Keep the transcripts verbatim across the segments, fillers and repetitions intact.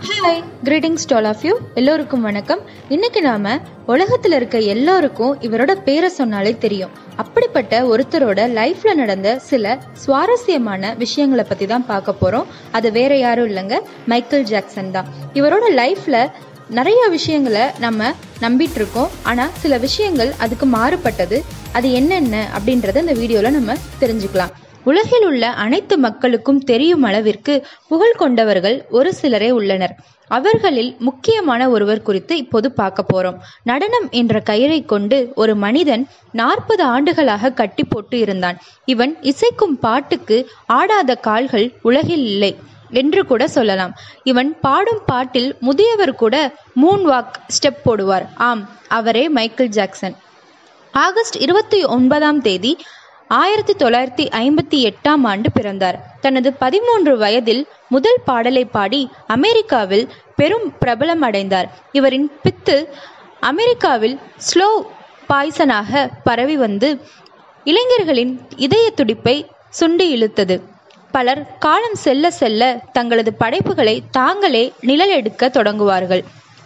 Hi, greetings to all of you. எல்லோருக்கும் வணக்கம். இன்னைக்கு நாம உலகத்துல இருக்க எல்லாருக்கும் இவரோட பேரை சொன்னாலே தெரியும். அப்படிப்பட்ட ஒருத்தரோட லைஃப்ல நடந்த சில சுவாரஸ்யமான விஷயங்களை பத்தி தான் பார்க்க போறோம். அது வேற யாரும் இல்லைங்க, மைக்கேல் ஜாக்சன் தான். இவரோட லைஃப்ல நிறைய விஷயங்களை நம்ம நம்பிட்டு இருக்கோம். ஆனா சில விஷயங்கள் அதுக்கு மாறுபட்டது. அது என்னென்ன அப்படின்றத இந்த வீடியோல நம்ம தெரிஞ்சுக்கலாம். உலகில் உள்ள அனைத்து மக்களுக்கும் தெரியும் அளவிற்கு புகழ் கொண்டவர்கள் ஒரு சிலரே உள்ளனர். அவர்களில் முக்கியமான ஒருவர் குறித்து இப்போது பார்க்க போறோம். நடனம் என்ற கயிறை கொண்டு ஒரு மனிதன் நாற்பது ஆண்டுகளாக கட்டி போட்டு இருந்தான். இவன் இசைக்கும் பாட்டுக்கு ஆடாத கால்கள் உலகில் இல்லை என்று கூட சொல்லலாம். இவன் பாடும் பாட்டில் முதியவர் கூட மூன் வாக் ஸ்டெப் போடுவார். ஆம், அவரே மைக்கேல் ஜாக்சன். ஆகஸ்ட் இருபத்தி ஒன்பதாம் தேதி ஆயிரத்தி தொள்ளாயிரத்தி ஐம்பத்தி எட்டாம் ஆண்டு பிறந்தார். தனது பதிமூன்று வயதில் முதல் பாடலை பாடி அமெரிக்காவில் பெரும் பிரபலம் அடைந்தார். இவரின் பித்து அமெரிக்காவில் ஸ்லோ பாய்சனாக பரவி வந்து இளைஞர்களின் இதய துடிப்பை சுண்டி இழுத்தது. பலர் காலம் செல்ல செல்ல தங்களது படைப்புகளை தாங்களே நிழல் எடுக்க தொடங்குவார்கள்.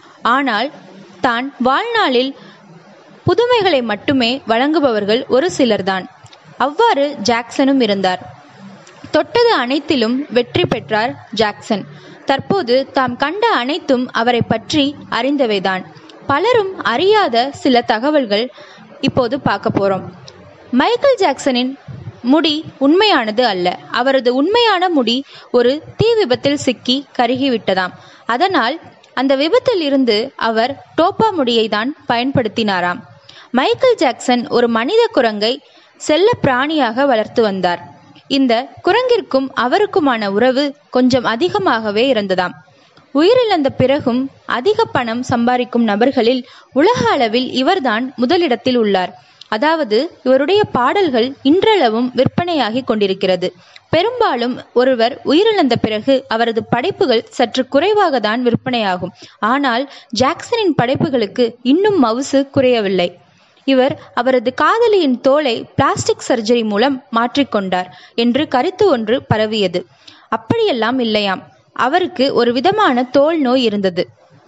ஆனால் தான் வாழ்நாளில் புதுமைகளை மட்டுமே வழங்குபவர்கள் ஒரு சிலர்தான். அவ்வாறு ஜாக்சனும் இருந்தார். தொட்டது அனைத்திலும் வெற்றி பெற்றார் ஜாக்சன். தற்போது தாம் கண்ட அனைத்தும் அவரை பற்றி அறிந்தவைதான். பலரும் அறியாத சில தகவல்கள் இப்போது பார்க்க போறோம். மைக்கேல் ஜாக்சனின் முடி உண்மையானது அல்ல. அவரது உண்மையான முடி ஒரு தீ விபத்தில் சிக்கி கருகிவிட்டதாம். அதனால் அந்த விபத்தில் இருந்து அவர் டோப்பா முடியை தான் பயன்படுத்தினாராம். மைக்கேல் ஜாக்சன் ஒரு மனித குரங்கை செல்ல பிராணியாக வளர்த்து வந்தார். இந்த குரங்கிற்கும் அவருக்குமான உறவு கொஞ்சம் அதிகமாகவே இருந்ததாம். உயிரிழந்த பிறகும் அதிக பணம் சம்பாதிக்கும் நபர்களில் உலக அளவில் இவர்தான் முதலிடத்தில் உள்ளார். அதாவது இவருடைய பாடல்கள் இன்றளவும் விற்பனையாகி கொண்டிருக்கிறது. பெரும்பாலும் ஒருவர் உயிரிழந்த பிறகு அவரது படைப்புகள் சற்று குறைவாக தான் விற்பனையாகும். ஆனால் ஜாக்சனின் படைப்புகளுக்கு இன்னும் மவுசு குறையவில்லை. இவர் அவரது காதலியின் தோலை பிளாஸ்டிக் சர்ஜரி மூலம் மாற்றிக்கொண்டார் என்று கருத்து ஒன்று பரவியது. அப்படியெல்லாம் இல்லையாம். அவருக்கு ஒரு விதமான தோல் நோய் இருந்தது.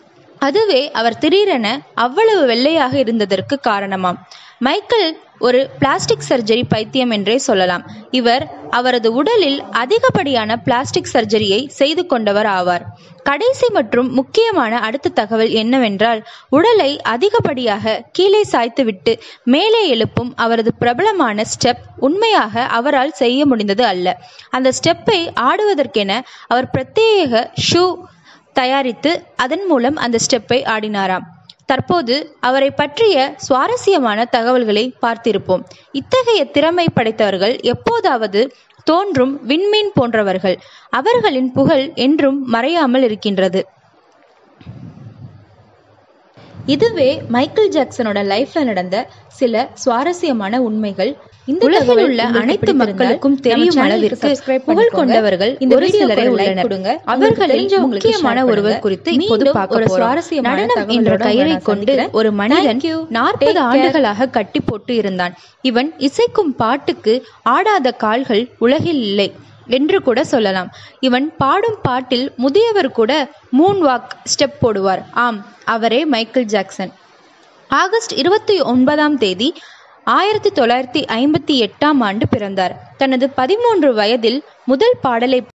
அதுவே அவர் திடீரென அவ்வளவு வெள்ளையாக இருந்ததற்கு காரணமாம். மைக்கேல் ஒரு பிளாஸ்டிக் சர்ஜரி பைத்தியம் என்றே சொல்லலாம். இவர் அவரது உடலில் அதிகப்படியான பிளாஸ்டிக் சர்ஜரியை செய்து கொண்டவர் ஆவார். கடைசி மற்றும் முக்கியமான அடுத்த தகவல் என்னவென்றால், உடலை அதிகப்படியாக கீழே சாய்த்துவிட்டு மேலே எழுப்பும் அவரது பிரபலமான ஸ்டெப் உண்மையாக அவரால் செய்ய முடிந்தது அல்ல. அந்த ஸ்டெப்பை ஆடுவதற்கென அவர் பிரத்யேக ஷூ தயாரித்து அதன் மூலம் அந்த ஸ்டெப்பை ஆடினாராம். தற்போது அவரை பற்றிய சுவாரஸ்யமான தகவல்களை பார்த்திருப்போம். இத்தகைய திறமை படைத்தவர்கள் எப்போதாவது தோன்றும் விண்மீன் போன்றவர்கள். அவர்களின் புகழ் என்றும் மறையாமல் இருக்கின்றது. இதுவே மைக்கேல் ஜாக்சனோட லைஃப்ல நடந்த சில சுவாரஸ்யமான உண்மைகள். இந்த உலகில் உள்ள அனைத்து மக்களுக்கும் தெரியும் அளவிற்கு புகழ் கொண்டவர்கள் ஒரு சிலரே உள்ளனர். அவர்களில் முக்கியமான ஒருவர் குறித்து இப்போது பார்க்க போறோம். நடனம் என்ற கயிறை கொண்டு ஒரு மனிதன் நாற்பது ஆண்டுகளாக கட்டி போட்டு இருந்தான். இவன் இசைக்கும் பாட்டுக்கு ஆடாத கால்கள் உலகில் இல்லை என்று கூட சொல்லலாம். இவன் பாடும் பாட்டில் முதியவர் கூட மூன் வாக் ஸ்டெப் போடுவார். ஆம், அவரே மைக்கேல் ஜாக்சன். ஆகஸ்ட் இருபத்தி ஒன்பதாம் தேதி ஆயிரத்தி தொள்ளாயிரத்தி ஐம்பத்தி எட்டாம் ஆண்டு பிறந்தார். தனது பதிமூன்று வயதில் முதல் பாடலை